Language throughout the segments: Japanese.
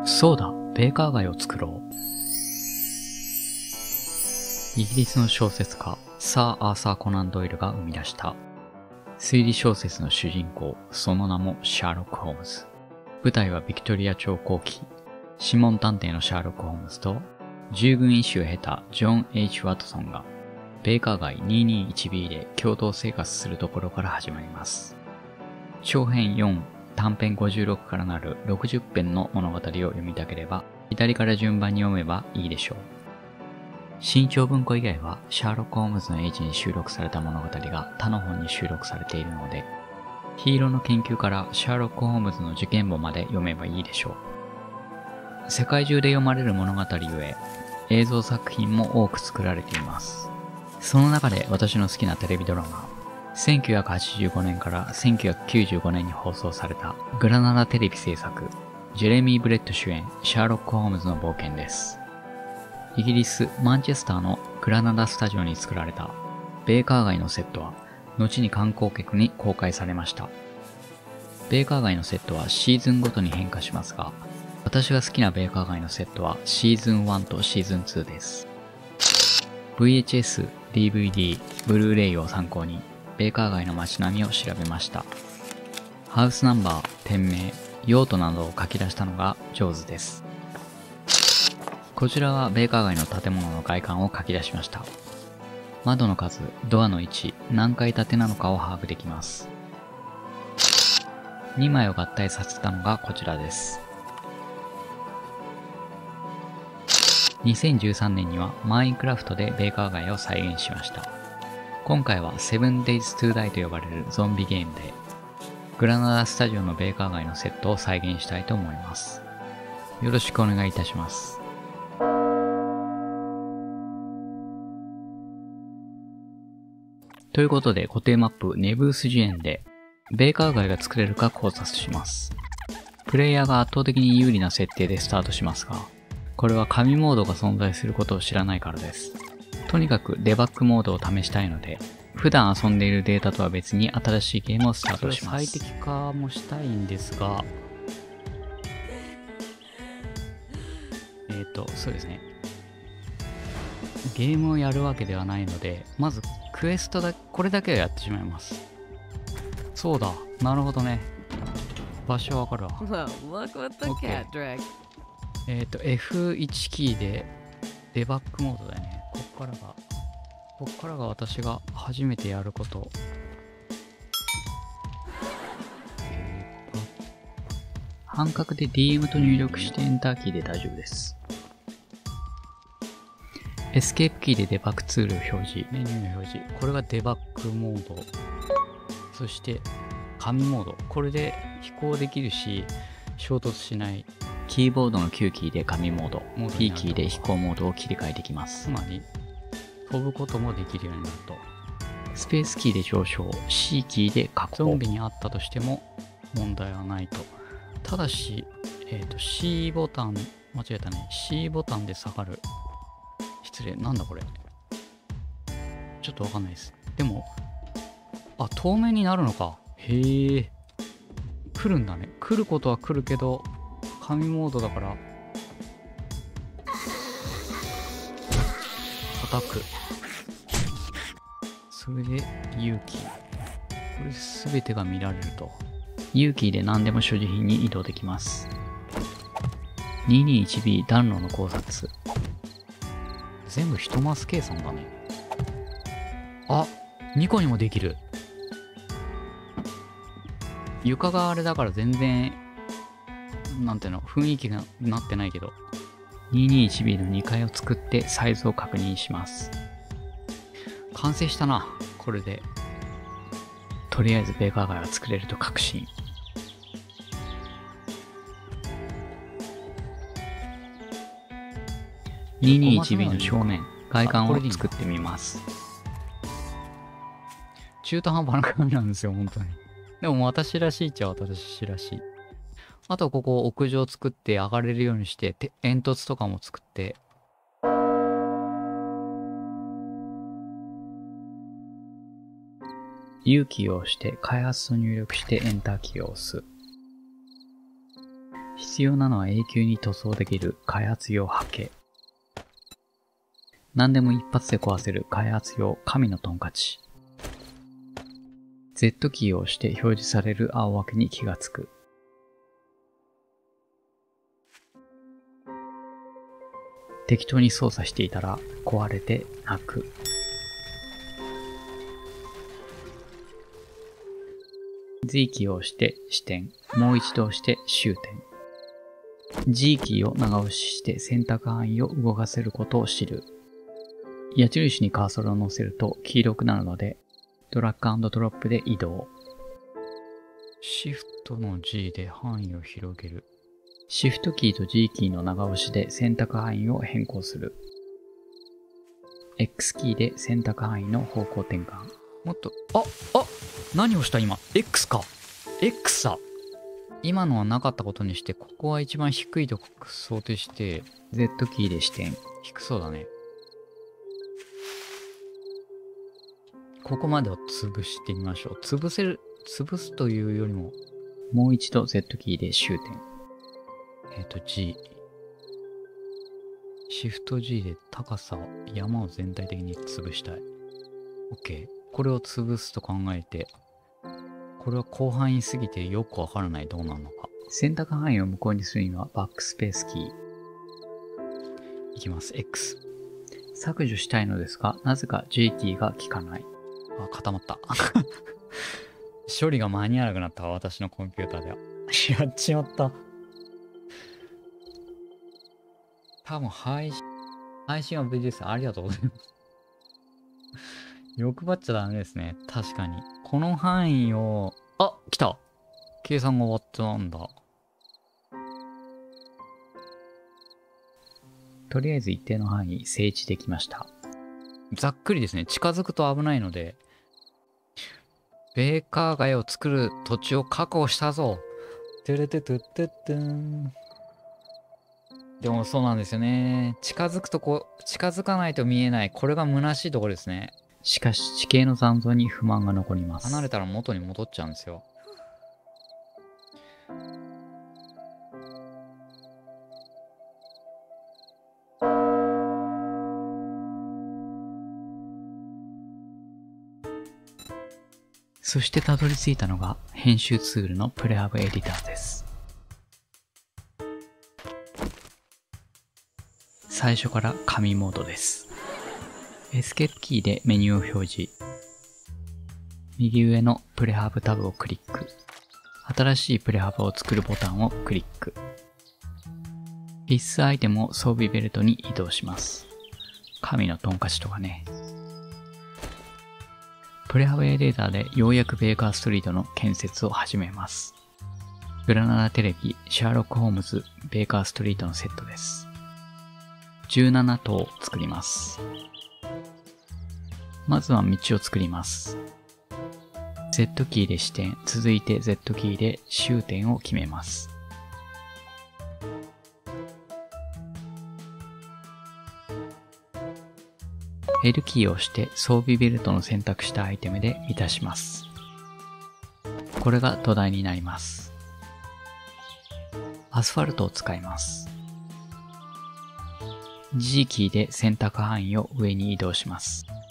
そうだ、ベーカー街を作ろう。イギリスの小説家、サー・アーサー・コナン・ドイルが生み出した推理小説の主人公、その名もシャーロック・ホームズ。舞台はビクトリア朝後期、諮問探偵のシャーロック・ホームズと、従軍医師を経たジョン・ H ・ワトソンが、ベーカー街 221B で共同生活するところから始まります。長編4、短編56からなる60編の物語を読みたければ、左から順番に読めばいいでしょう。新潮文庫以外は、シャーロック・ホームズの英知に収録された物語が他の本に収録されているので、ヒーローの研究からシャーロック・ホームズの受験簿まで読めばいいでしょう。世界中で読まれる物語ゆえ、映像作品も多く作られています。その中で私の好きなテレビドラマ、1985年から1995年に放送されたグラナダテレビ制作、ジェレミー・ブレット主演、シャーロック・ホームズの冒険です。イギリス・マンチェスターのグラナダスタジオに作られたベーカー街のセットは、後に観光客に公開されました。ベーカー街のセットはシーズンごとに変化しますが、私が好きなベーカー街のセットはシーズン1とシーズン2です。VHS、DVD、ブルーレイを参考に、ベーカー街の街並みを調べました。ハウスナンバー、店名、用途などを書き出したのが上手です。こちらはベーカー街の建物の外観を書き出しました。窓の数、ドアの位置、何階建てなのかを把握できます。2枚を合体させたのがこちらです。2013年にはマインクラフトでベーカー街を再現しました。今回は 7 Days to Die と呼ばれるゾンビゲームで、グラナダスタジオのベーカー街のセットを再現したいと思います。よろしくお願いいたします。ということで固定マップネブースジエンでベーカー街が作れるか考察します。プレイヤーが圧倒的に有利な設定でスタートしますが、これは紙モードが存在することを知らないからです。とにかくデバッグモードを試したいので、普段遊んでいるデータとは別に新しいゲームをスタートします。最適化もしたいんですが、そうですね。ゲームをやるわけではないので、まずクエストこれだけはやってしまいます。そうだ、なるほどね。場所わかるわ。OK。F1 キーでデバッグモードだよね。こっからが私が初めてやること。半角で DM と入力してエンターキーで大丈夫です。エスケープキーでデバッグツールを表示、メニューの表示。これがデバッグモード。そして、紙モード。これで飛行できるし、衝突しない。キーボードの Q キーで紙モード、P キーで飛行モードを切り替えできます。つまり、飛ぶこともできるようになると。スペースキーで上昇、C キーで確保。ゾンビにあったとしても問題はないと。ただし、C ボタン、間違えたね。C ボタンで下がる。失礼、なんだこれ。ちょっとわかんないです。でも、透明になるのか。へえ。来るんだね。来ることは来るけど、紙モードだから、叩く。それで、U キー。これすべてが見られると。U キーで何でも所持品に移動できます。221B 暖炉の考察。全部1マス計算だね。2個にもできる。床があれだから全然、なんていうの、雰囲気がなってないけど。221B の2階を作ってサイズを確認します。完成したな、これで。とりあえずベーカー街は作れると確信。221B の正面、外観を作ってみます。中途半端な紙なんですよ、本当に。でも私らしいっちゃ私らしい。あとここ屋上作って上がれるようにして、煙突とかも作って。U キーを押して開発と入力してエンターキーを押す。 必要なのは永久に塗装できる開発用ハケ。何でも一発で壊せる開発用神のトンカチ。Z キーを押して表示される青枠に気がつく。適当に操作していたら壊れて泣く。Z キーを押して支点。もう一度押して終点。G キーを長押しして選択範囲を動かせることを知る。矢印にカーソルを乗せると黄色くなるので、ドラッグ&ドロップで移動。シフトの G で範囲を広げる。シフトキーと G キーの長押しで選択範囲を変更する。X キーで選択範囲の方向転換。もっと、何をした今 ?X か !X だ今のはなかったことにして、ここは一番低いとこ想定して、Z キーで視点。低そうだね。ここまでを潰してみましょう。潰すというよりも、もう一度 Z キーで終点。G。シフト G で高さを、山を全体的に潰したい。OK。これを潰すと考えて、これは広範囲すぎてよくわからない。どうなるのか。選択範囲を無効にするにはバックスペースキー。いきます。X。削除したいのですが、なぜか J キーが効かない。固まった。処理が間に合わなくなったわ、私のコンピューターでは。やっちまった。多分配信は無事です。ありがとうございます。欲張っちゃダメですね。確かに。この範囲を、来た。計算が終わったんだ。とりあえず一定の範囲、整地できました。ざっくりですね。近づくと危ないので、ベーカー街を作る土地を確保したぞ。トゥルトゥトゥトゥトゥン。でもそうなんですよね。近づかないと見えない。これが虚しいところですね。しかし地形の残像に不満が残ります。離れたら元に戻っちゃうんですよ。そしてたどり着いたのが編集ツールのプレハブエディターです。最初から紙モードです。エスケープキーでメニューを表示。右上のプレハブタブをクリック。新しいプレハブを作るボタンをクリック。必須アイテムを装備ベルトに移動します。神のトンカチとかね。プレハブエデーターでようやくベーカーストリートの建設を始めます。グラナダテレビ、シャーロック・ホームズ、ベーカーストリートのセットです。17棟を作ります。まずは道を作ります。Z キーで支点、続いて Z キーで終点を決めます。L キーを押して装備ベルトの選択したアイテムで満たします。これが土台になります。アスファルトを使います。G キーで選択範囲を上に移動します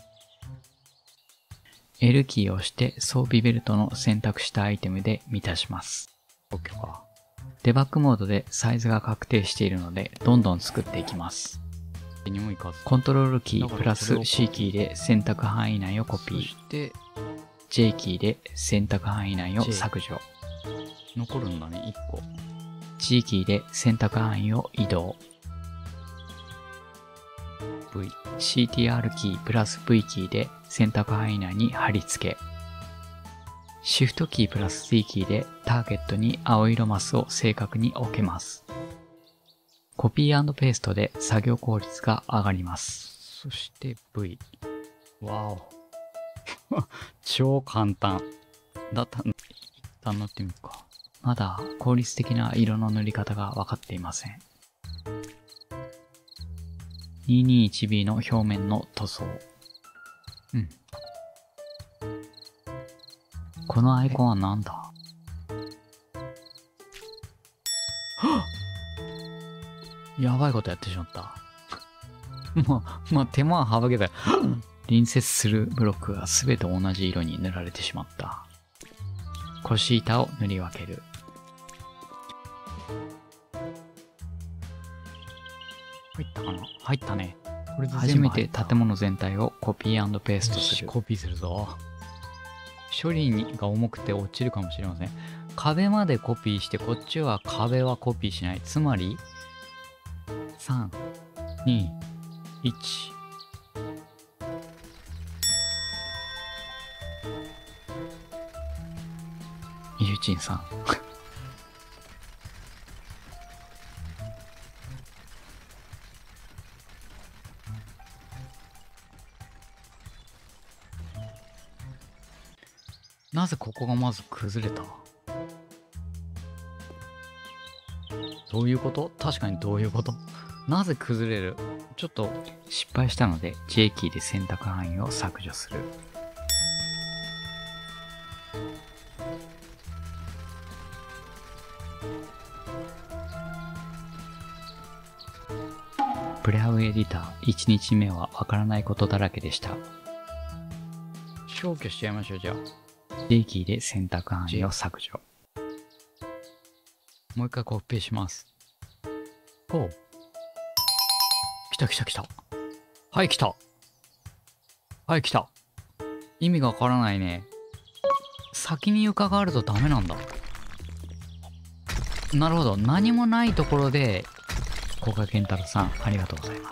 。L キーを押して装備ベルトの選択したアイテムで満たします。OK か。デバッグモードでサイズが確定しているのでどんどん作っていきます。コントロールキープラス C キーで選択範囲内をコピー。そして J キーで選択範囲内を削除。残るんだね、1個。G キーで選択範囲を移動。V、CTR キープラス V キーで選択範囲内に貼り付け。Shift キープラス D キーでターゲットに青色マスを正確に置けます。コピー&ペーストで作業効率が上がります。そして V。わお。超簡単。一旦塗ってみるか。まだ効率的な色の塗り方が分かっていません。221B の表面の塗装。このアイコンは何だ？ やばいことやってしまった。まあ、手間は省けた。隣接するブロックがすべて同じ色に塗られてしまった。腰板を塗り分ける。入ったかな？入ったね。これで初めて建物全体をコピー&ペーストする。コピーするぞ。処理が重くて落ちるかもしれません。壁までコピーして、こっちは壁はコピーしない。つまり、3、2、1。ゆうちんさん。なぜここがまず崩れた？どういうこと？確かにどういうこと？なぜ崩れる？ちょっと失敗したので J キーで選択範囲を削除する。プレハブエディター1日目はわからないことだらけでした。消去しちゃいましょう。じゃあ J キーで選択範囲を削除。もう一回コピペします。おう。来た来た来た。はい来た。はい来た。意味がわからないね。先に床があるとダメなんだ。なるほど。何もないところで、古賀健太郎さん、ありがとうございます。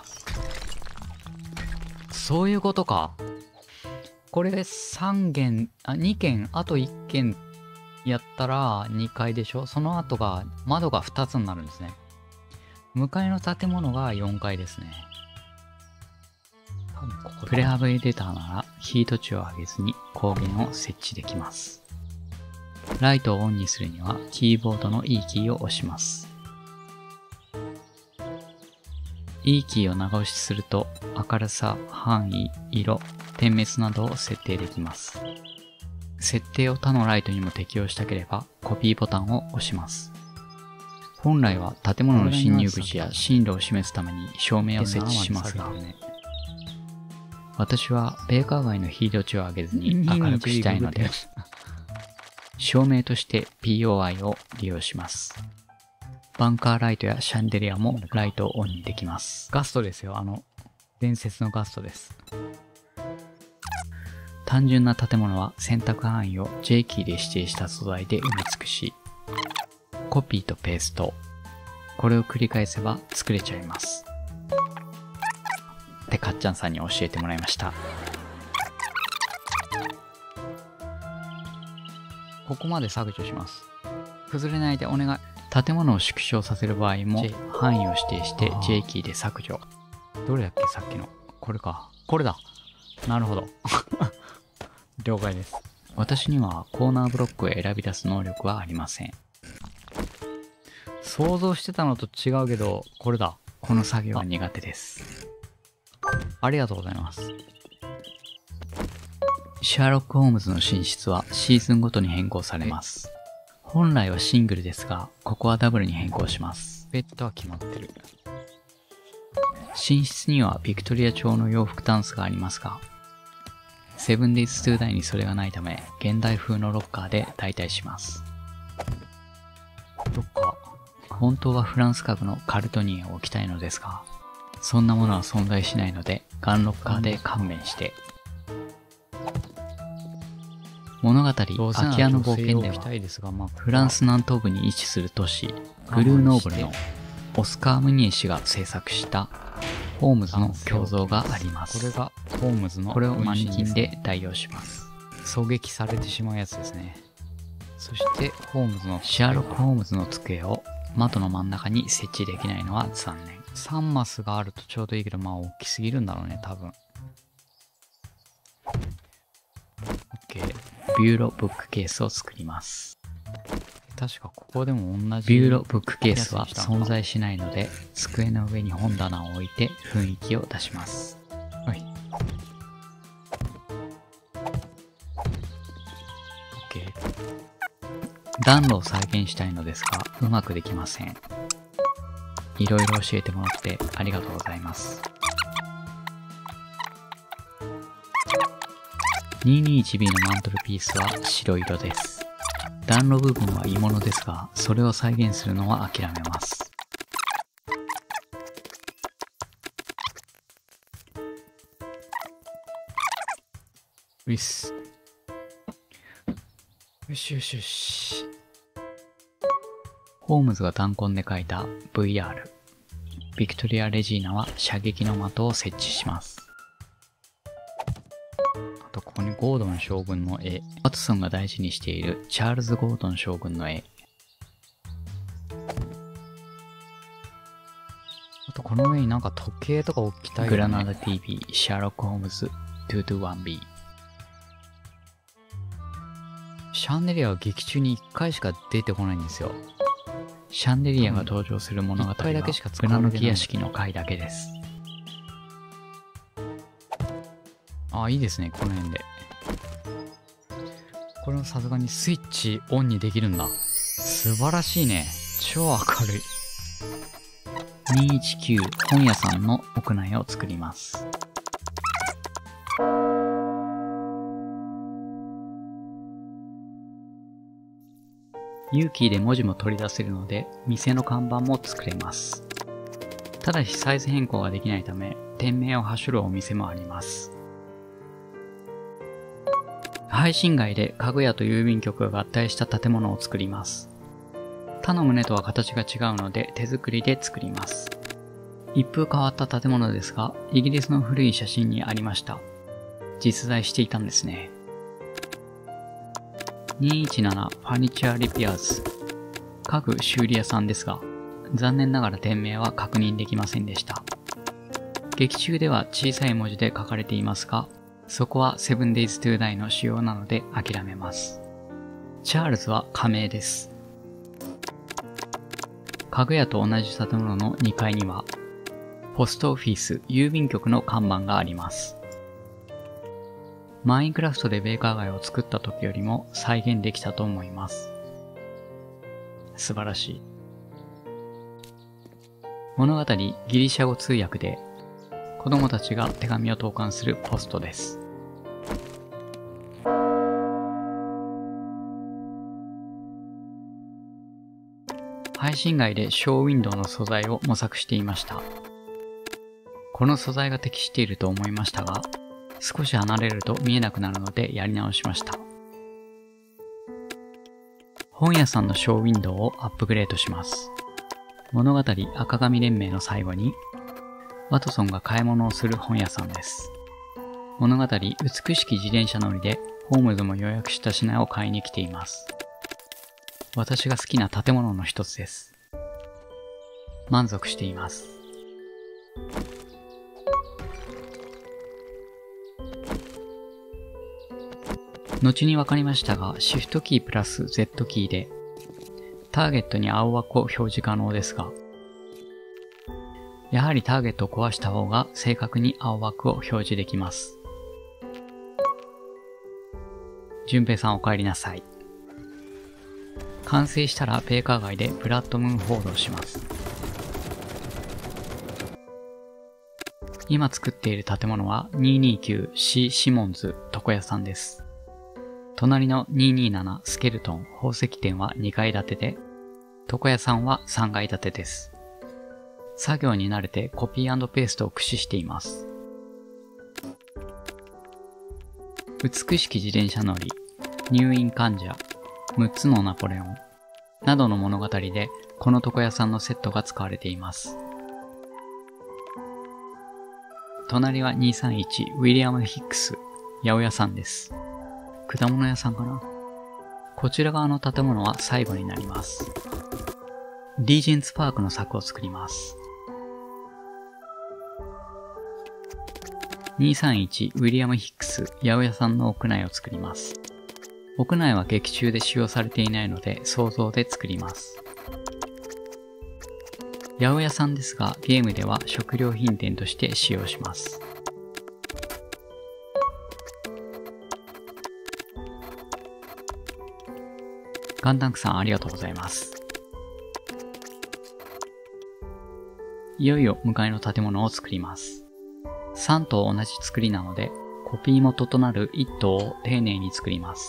そういうことか。これ3軒、2軒、あと1軒やったら2階でしょ？その後が、窓が2つになるんですね。向かいの建物が4階ですね。プレハブエディターならヒート値を上げずに光源を設置できます。ライトをオンにするにはキーボードの E キーを押します。E キーを長押しすると明るさ、範囲、色、点滅などを設定できます。設定を他のライトにも適用したければコピーボタンを押します。本来は建物の侵入口や進路を示すために照明を設置しますが、私はベーカー街のヒート値を上げずに明るくしたいので、照明として POI を利用します。バンカーライトやシャンデリアもライトをオンにできます。ガストですよ。伝説のガストです。単純な建物は選択範囲を J キーで指定した素材で埋め尽くし、コピーとペースト。これを繰り返せば作れちゃいます。ってかっちゃんさんに教えてもらいました。ここまで削除します。崩れないでお願い。建物を縮小させる場合も範囲を指定して J キーで削除。どれだっけさっきの。これか。これだ。なるほど。了解です。私にはコーナーブロックを選び出す能力はありません。想像してたのと違うけど、これだ。この作業は苦手です。ありがとうございます。シャーロック・ホームズの寝室はシーズンごとに変更されます。本来はシングルですが、ここはダブルに変更します。ベッドは決まってる。寝室にはビクトリア朝の洋服タンスがありますが、セブンデイズ・トゥーダイにそれがないため、現代風のロッカーで代替します。ロッカー。本当はフランス家具のカルトニエを置きたいのですが、そんなものは存在しないので、ガンロッカーで勘弁して。物語、空き家の冒険では、フランス南東部に位置する都市、グルーノーブルのオスカー・ムニエ氏が制作したホームズの胸像があります。これがホームズの、これをマネキンで代用します。狙撃されてしまうやつですね。そしてホームズのシャーロック・ホームズの机を窓の真ん中に設置できないのは残念。3マスがあるとちょうどいいけど、まあ大きすぎるんだろうね、多分。OK。ビューロブックケースを作ります。確かここでも同じ。ビューロブックケースは存在しないので、机の上に本棚を置いて雰囲気を出します。はい。OK。 暖炉を再現したいのですが、うまくできません。いろいろ教えてもらってありがとうございます。221B のマントルピースは白色です。暖炉部分は鋳物ですが、それを再現するのは諦めます。ういっす。よしよしよし。ホームズが弾痕で描いた VR。ビクトリア・レジーナは射撃の的を設置します。あとここにゴードン将軍の絵。ワトソンが大事にしているチャールズ・ゴードン将軍の絵。あとこの上になんか時計とか置きたいよね。グラナダ TV、シャーロック・ホームズ 221B。シャンデリアは劇中に1回しか出てこないんですよ。シャンデリアが登場する物語はグラノキ屋敷の回だけです。あ、いいですね、この辺で。これもさすがにスイッチオンにできるんだ。素晴らしいね。超明るい。219本屋さんの屋内を作ります。ユーキーで文字も取り出せるので、店の看板も作れます。ただしサイズ変更ができないため、店名をはしょるお店もあります。配信外で家具屋と郵便局が合体した建物を作ります。他の棟とは形が違うので手作りで作ります。一風変わった建物ですが、イギリスの古い写真にありました。実在していたんですね。217ファニチュアリピアーズ。家具修理屋さんですが、残念ながら店名は確認できませんでした。劇中では小さい文字で書かれていますが、そこは 7 Days to Die の仕様なので諦めます。チャールズは仮名です。家具屋と同じ建物の2階には、ポストオフィス、郵便局の看板があります。マインクラフトでベーカー街を作った時よりも再現できたと思います。素晴らしい。物語ギリシャ語通訳で子供たちが手紙を投函するポストです。配信外でショーウィンドウの素材を模索していました。この素材が適していると思いましたが、少し離れると見えなくなるのでやり直しました。本屋さんのショーウィンドウをアップグレードします。物語赤髪連盟の最後に、ワトソンが買い物をする本屋さんです。物語美しき自転車乗りで、ホームズも予約した品を買いに来ています。私が好きな建物の一つです。満足しています。後に分かりましたが、シフトキープラス Z キーで、ターゲットに青枠を表示可能ですが、やはりターゲットを壊した方が正確に青枠を表示できます。順平さんお帰りなさい。完成したらベーカー街でブラッドムーンホールをします。今作っている建物は 229C シモンズ床屋さんです。隣の227スケルトン宝石店は2階建てで、床屋さんは3階建てです。作業に慣れてコピー&ペーストを駆使しています。美しき自転車乗り、入院患者、6つのナポレオン、などの物語でこの床屋さんのセットが使われています。隣は231ウィリアム・ヒックス八百屋さんです。果物屋さんかな。こちら側の建物は最後になります。リージェンツパークの柵を作ります。231ウィリアム・ヒックス八百屋さんの屋内を作ります。屋内は劇中で使用されていないので想像で作ります。八百屋さんですがゲームでは食料品店として使用します。 ガンダンクさんありがとうございます。いよいよ向かいの建物を作ります。3棟同じ作りなので、コピー元となる1棟を丁寧に作ります。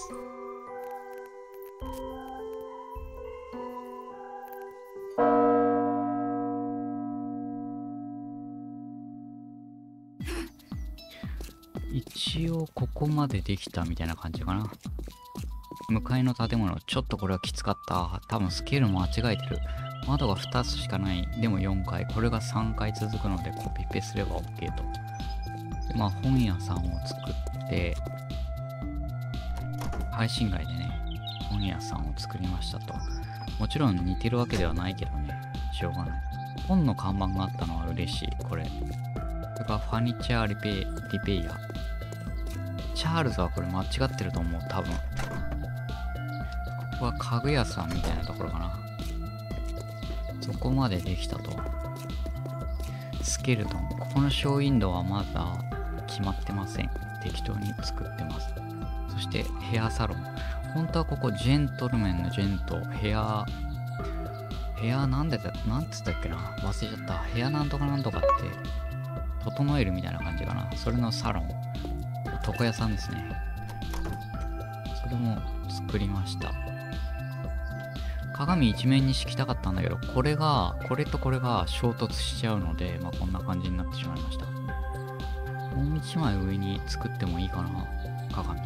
一応ここまでできたみたいな感じかな。向かいの建物、ちょっとこれはきつかった。多分スケール間違えてる。窓が2つしかない。でも4回。これが3回続くのでコピペすれば OK と。でまあ本屋さんを作って、配信外でね、本屋さんを作りましたと。もちろん似てるわけではないけどね、しょうがない。本の看板があったのは嬉しい、これ。それからファニチャーリペイヤー。チャールズはこれ間違ってると思う、多分。ここは家具屋さんみたいなところかな。そこまでできたと。スケルトン。ここのショーウィンドウはまだ決まってません。適当に作ってます。そしてヘアサロン。本当はここジェントルメンのジェント、ヘアなんつったっけな、忘れちゃった。ヘアなんとかなんとかって整えるみたいな感じかな。それのサロン。床屋さんですね。それも作りました。鏡一面に敷きたかったんだけど、これとこれが衝突しちゃうので、まあこんな感じになってしまいました。もう一枚上に作ってもいいかな、鏡。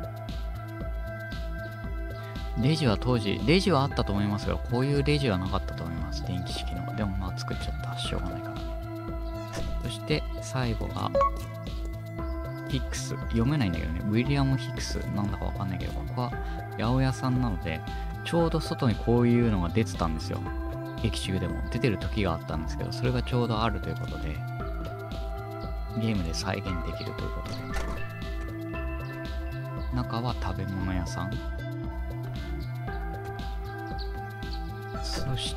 レジはレジはあったと思いますが、こういうレジはなかったと思います。電気式の。でもまあ作っちゃった。しょうがないからね。そして最後が、ヒックス。読めないんだけどね。ウィリアム・ヒックス。なんだかわかんないけど、ここは八百屋さんなので、ちょうど外にこういうのが出てたんですよ。劇中でも。出てる時があったんですけど、それがちょうどあるということで、ゲームで再現できるということで。中は食べ物屋さん。そして、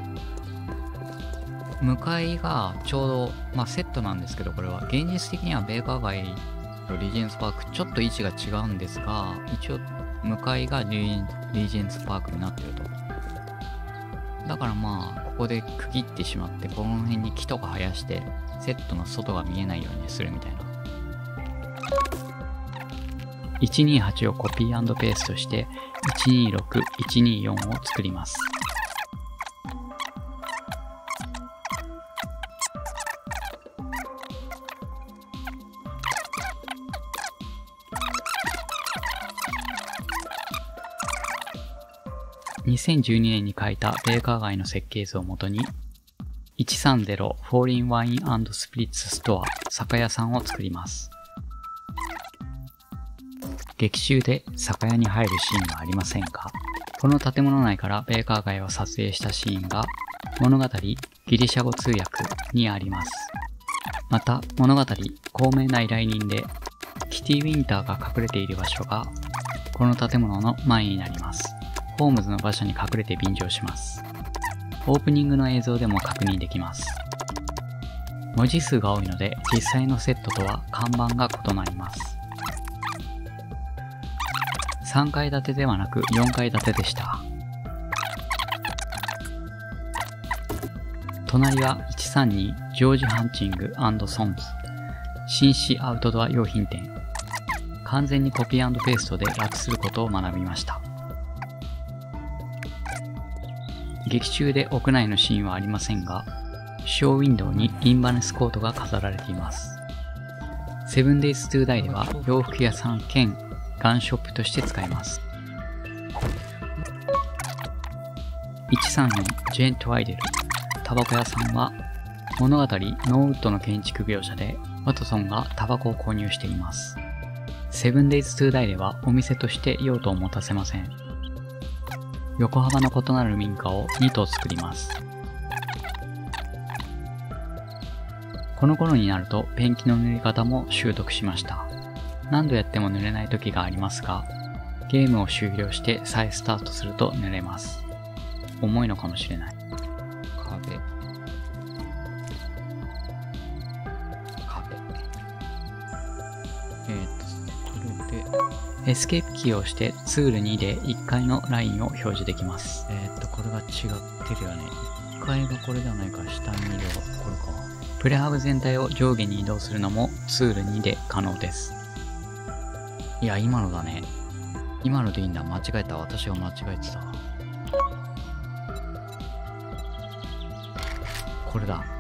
向かいがちょうど、まあセットなんですけど、これは現実的にはベーカー街とリージェンスパーク、ちょっと位置が違うんですが、一応向かいがリージェンスパークになってると。だからまあ、ここで区切ってしまって、この辺に木とか生やして、セットの外が見えないようにするみたいな。128をコピー&ペーストして、126、124を作ります。2012年に描いたベーカー街の設計図をもとに、130 Foreign Wine & Spirits Store 酒屋さんを作ります。劇中で酒屋に入るシーンはありませんが、この建物内からベーカー街を撮影したシーンが物語ギリシャ語通訳にあります。また物語高名な依頼人でキティ・ウィンターが隠れている場所がこの建物の前になります。ホームズの馬車に隠れて便乗します。オープニングの映像でも確認できます。文字数が多いので実際のセットとは看板が異なります。3階建てではなく4階建てでした。隣は132ジョージ・ハンチング&ソンズ紳士アウトドア用品店。完全にコピー&ペーストで楽することを学びました。劇中で屋内のシーンはありませんが、ショーウィンドウにインバネスコートが飾られています。セブンデイズトゥーダイでは洋服屋さん兼ガンショップとして使えます。134ジェント・アイデルタバコ屋さんは物語ノーウッドの建築業者でワトソンがタバコを購入しています。セブンデイズトゥーダイではお店として用途を持たせません。横幅の異なる民家を2棟作ります。この頃になるとペンキの塗り方も習得しました。何度やっても塗れない時がありますが、ゲームを終了して再スタートすると塗れます。重いのかもしれない。壁。それで、 エスケープキーを押してツール2で1階のラインを表示できます。これが違ってるよね。1階がこれではないから下に移動、これか。プレハブ全体を上下に移動するのもツール2で可能です。いや、今のだね。今のでいいんだ。間違えた。私が間違えてた。これだ。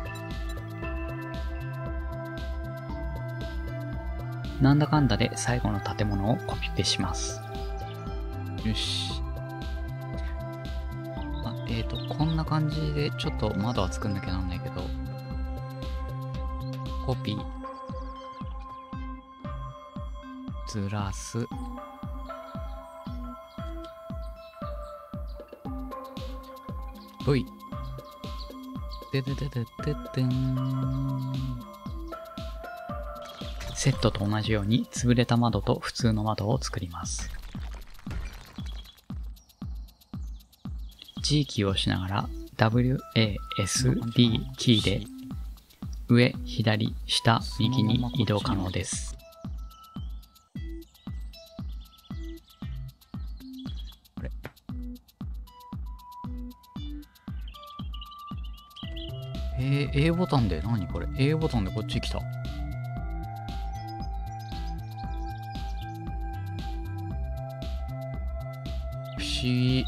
なんだかんだで最後の建物をコピペします。よし。こんな感じでちょっと窓は作んなきゃなんないけど、コピー、ずらす、V、ででででででん。セットと同じように潰れた窓と普通の窓を作ります。G キーを押しながら WASD キーで上、左、下、右に移動可能です。これ。A ボタンで何これ ?A ボタンでこっち来た。不思議。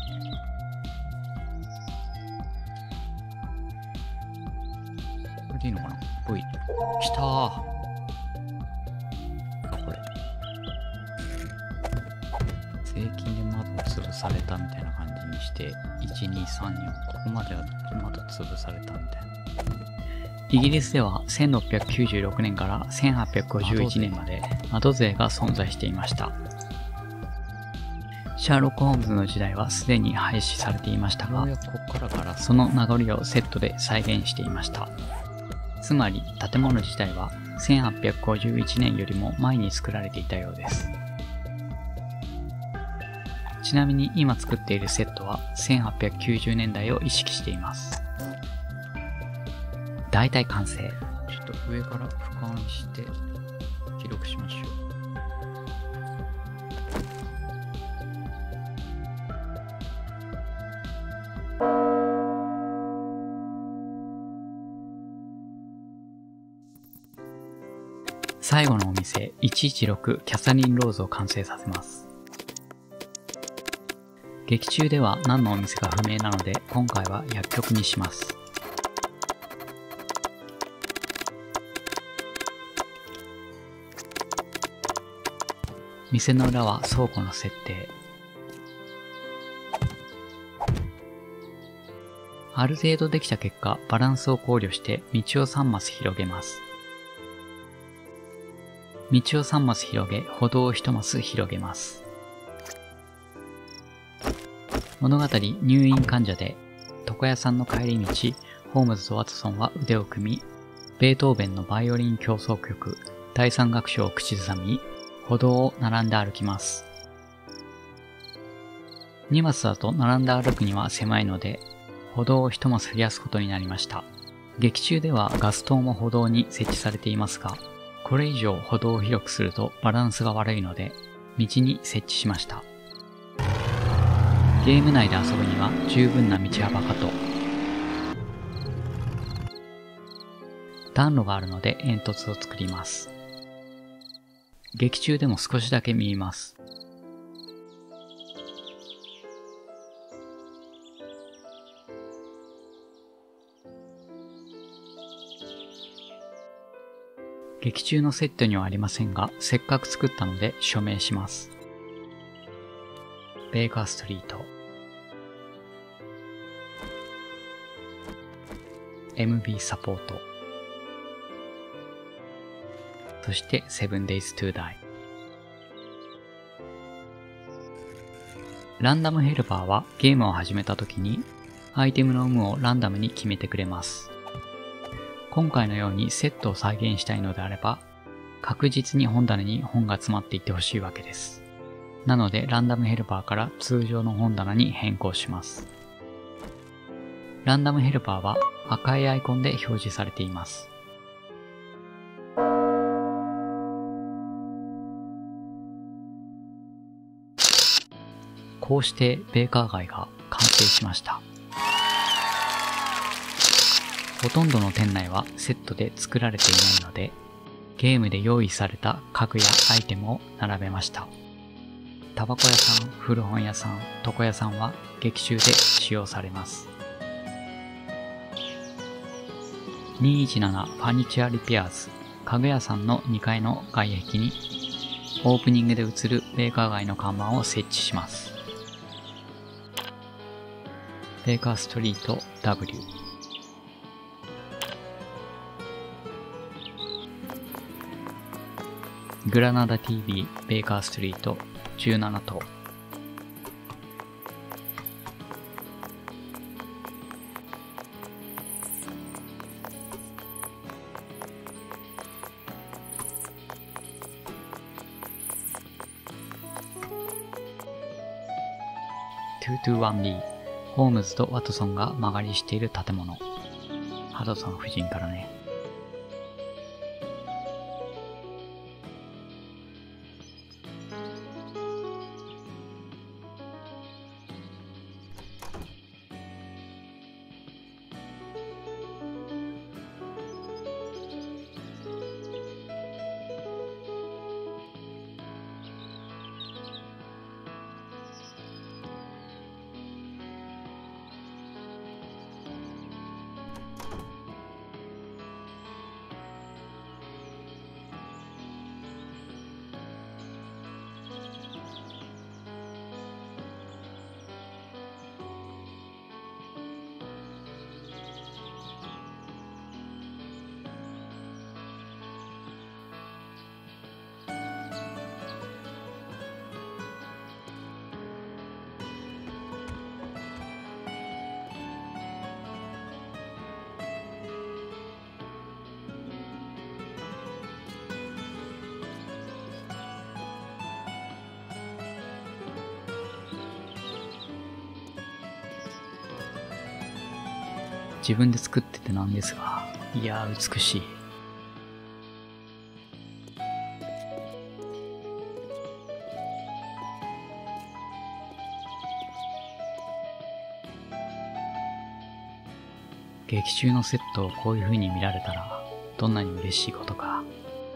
これでいいのかな ?V。来たー。あ、これ。税金で窓潰されたみたいな感じにして、1、2、3、4。ここまでは窓潰されたみたいな。イギリスでは1696年から1851年まで窓税が存在していました。シャーロック・ホームズの時代はすでに廃止されていましたが、その名残をセットで再現していました。つまり建物自体は1851年よりも前に作られていたようです。ちなみに今作っているセットは1890年代を意識しています。だいたい完成。ちょっと上から俯瞰して記録しましょう。最後のお店116キャサリンローズを完成させます。劇中では何のお店か不明なので今回は薬局にします。店の裏は倉庫の設定。ある程度できた結果、バランスを考慮して道を3マス広げます。道を3マス広げ、歩道を1マス広げます。物語入院患者で、床屋さんの帰り道、ホームズとワトソンは腕を組み、ベートーベンのバイオリン協奏曲、第3楽章を口ずさみ、歩道を並んで歩きます。2マスだと並んで歩くには狭いので、歩道を1マス増やすことになりました。劇中ではガス灯も歩道に設置されていますが、これ以上歩道を広くするとバランスが悪いので、道に設置しました。ゲーム内で遊ぶには十分な道幅かと。暖炉があるので煙突を作ります。劇中でも少しだけ見えます。劇中のセットにはありませんが、せっかく作ったので署名します。ベーカーストリート。MB サポート。そして 7 Days to Die。ランダムヘルパーはゲームを始めた時にアイテムの有無をランダムに決めてくれます。今回のようにセットを再現したいのであれば、確実に本棚に本が詰まっていってほしいわけです。なのでランダムヘルパーから通常の本棚に変更します。ランダムヘルパーは赤いアイコンで表示されています。 こうしてベーカー街が完成しました。ほとんどの店内はセットで作られていないので、ゲームで用意された家具やアイテムを並べました。タバコ屋さん、古本屋さん、床屋さんは劇中で使用されます。217ファニチュアリペアーズ、家具屋さんの2階の外壁にオープニングで映るベーカー街の看板を設置します。ベーカーストリート W、グラナダ TV ベーカーストリート17棟、221B、ホームズとワトソンが間借りしている建物。ハドソン夫人からね。自分で作っててなんですが、いやー美しい。劇中のセットをこういう風に見られたら、どんなに嬉しいことか。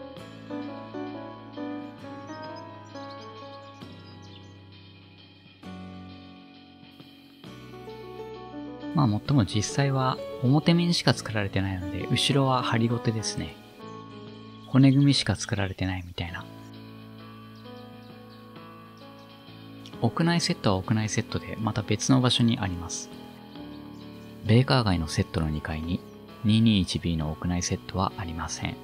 まあもっとも実際は表面しか作られてないので、後ろは張りごてですね。骨組みしか作られてないみたいな。屋内セットは屋内セットでまた別の場所にあります。ベーカー街のセットの2階に 221B の屋内セットはありません。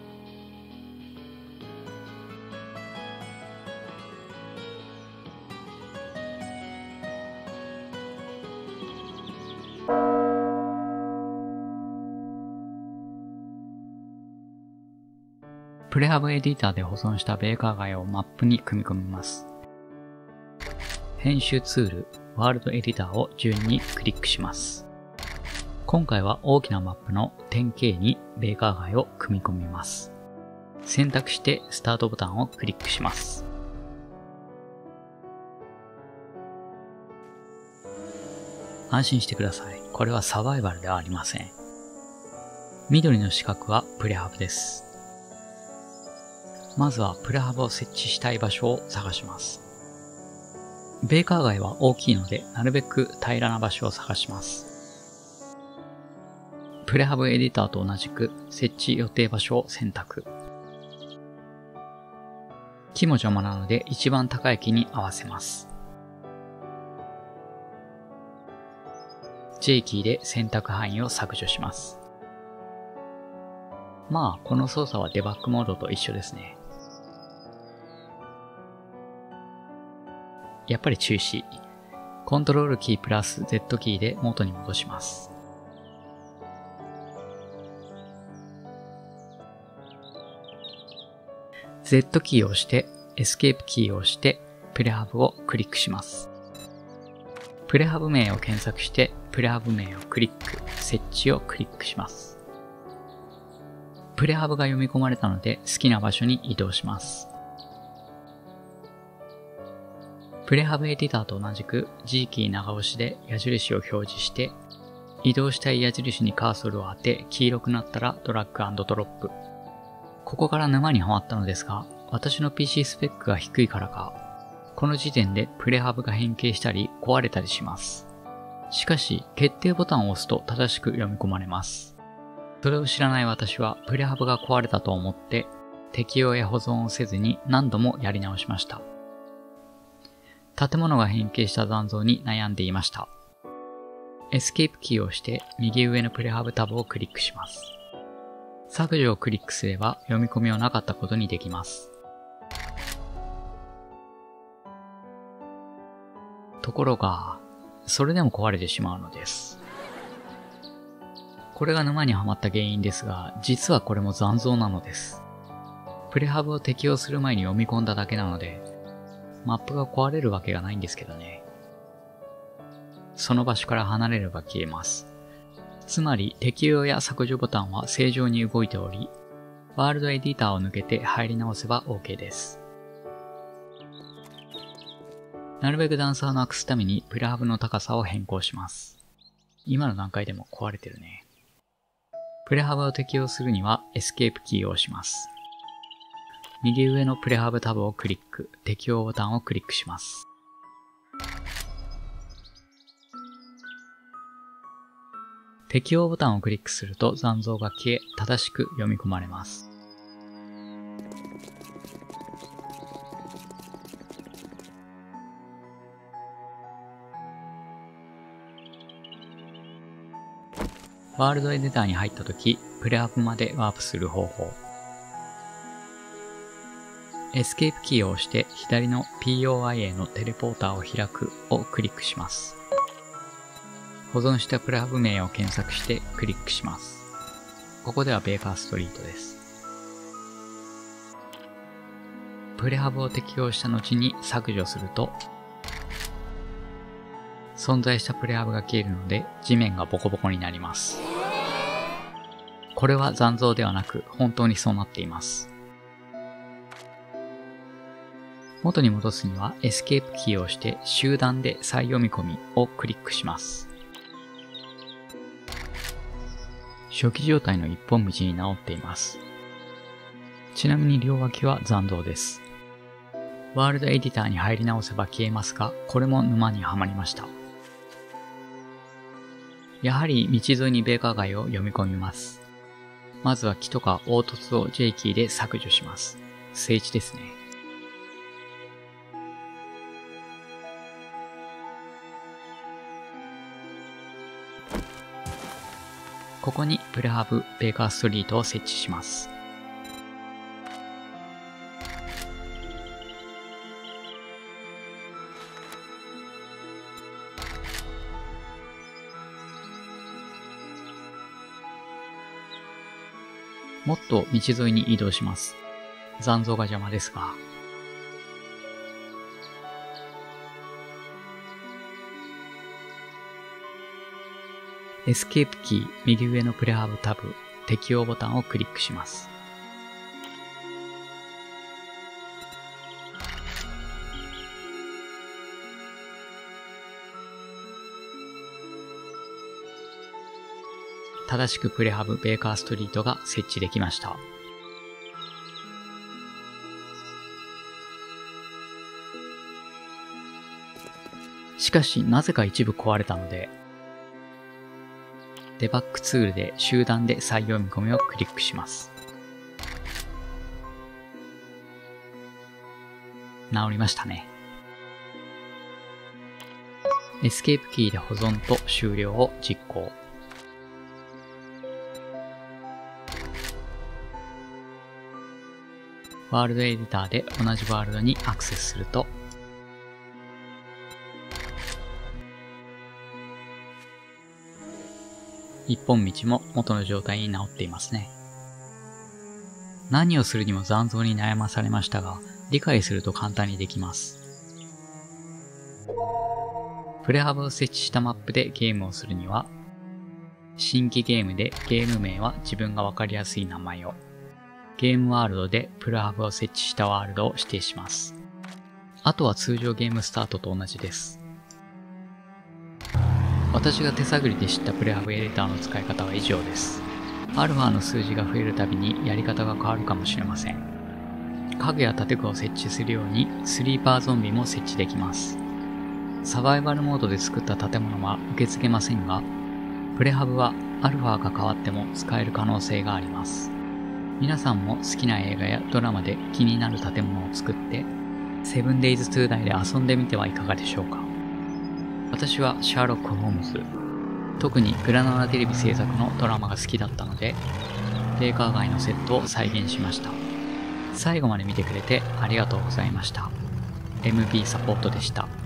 プレハブエディターで保存したベーカー街をマップに組み込みます。編集ツール、ワールドエディターを順にクリックします。今回は大きなマップの点 K にベーカー街を組み込みます。選択してスタートボタンをクリックします。安心してください。これはサバイバルではありません。緑の四角はプレハブです。まずはプレハブを設置したい場所を探します。ベーカー街は大きいので、なるべく平らな場所を探します。プレハブエディターと同じく設置予定場所を選択。木も邪魔なので一番高い木に合わせます。J キーで選択範囲を削除します。まあ、この操作はデバッグモードと一緒ですね。やっぱり注意。コントロールキープラス Z キーで元に戻します。Z キーを押して、エスケープキーを押して、プレハブをクリックします。プレハブ名を検索して、プレハブ名をクリック、設置をクリックします。プレハブが読み込まれたので、好きな場所に移動します。 プレハブエディターと同じく G キー長押しで矢印を表示して、移動したい矢印にカーソルを当て、黄色くなったらドラッグ&ドロップ。ここから沼にはまったのですが、私の PC スペックが低いからか、この時点でプレハブが変形したり壊れたりします。しかし、決定ボタンを押すと正しく読み込まれます。それを知らない私はプレハブが壊れたと思って、適用や保存をせずに何度もやり直しました。建物が変形した残像に悩んでいました。エスケープキーを押して右上のプレハブタブをクリックします。削除をクリックすれば読み込みはなかったことにできます。ところが、それでも壊れてしまうのです。これが沼にはまった原因ですが、実はこれも残像なのです。プレハブを適用する前に読み込んだだけなので、マップが壊れるわけがないんですけどね。その場所から離れれば消えます。つまり適用や削除ボタンは正常に動いており、ワールドエディターを抜けて入り直せば OK です。なるべく段差をなくすためにプレハブの高さを変更します。今の段階でも壊れてるね。プレハブを適用するにはエスケープキーを押します。右上のプレハブタブをクリック、適用ボタンをクリックします。適用ボタンをクリックすると残像が消え、正しく読み込まれます。ワールドエディターに入ったとき、プレハブまでワープする方法。エスケープキーを押して左の POI へのテレポーターを開くをクリックします。保存したプレハブ名を検索してクリックします。ここではベーカーストリートです。プレハブを適用した後に削除すると、存在したプレハブが消えるので地面がボコボコになります。これは残像ではなく本当にそうなっています。元に戻すにはエスケープキーを押して集団で再読み込みをクリックします。初期状態の一本道に直っています。ちなみに両脇は残像です。ワールドエディターに入り直せば消えますが、これも沼にはまりました。やはり道沿いにベーカー街を読み込みます。まずは木とか凹凸を J キーで削除します。聖地ですね。ここにプレハブベーカーストリートを設置します。もっと道沿いに移動します。残像が邪魔ですが。エスケープキー右上のプレハブタブ適用ボタンをクリックします。正しくプレハブベーカーストリートが設置できました。しかしなぜか一部壊れたので、デバッグツールで集団で再読み込みをクリックします。治りましたね。エスケープキーで保存と終了を実行。ワールドエディターで同じワールドにアクセスすると、一本道も元の状態に直っていますね。何をするにも残像に悩まされましたが、理解すると簡単にできます。プレハブを設置したマップでゲームをするには、新規ゲームでゲーム名は自分がわかりやすい名前を、ゲームワールドでプレハブを設置したワールドを指定します。 あとは通常ゲームスタートと同じです。私が手探りで知ったプレハブエレーターの使い方は以上です。アルファの数字が増えるたびにやり方が変わるかもしれません。家具や建具を設置するようにスリーパーゾンビも設置できます。サバイバルモードで作った建物は受け付けませんが、プレハブはアルファが変わっても使える可能性があります。皆さんも好きな映画やドラマで気になる建物を作って、セブンデイズ2内で遊んでみてはいかがでしょうか。私はシャーロック・ホームズ、特にグラナダテレビ制作のドラマが好きだったので、ベーカー街のセットを再現しました。最後まで見てくれてありがとうございました。MB サポートでした。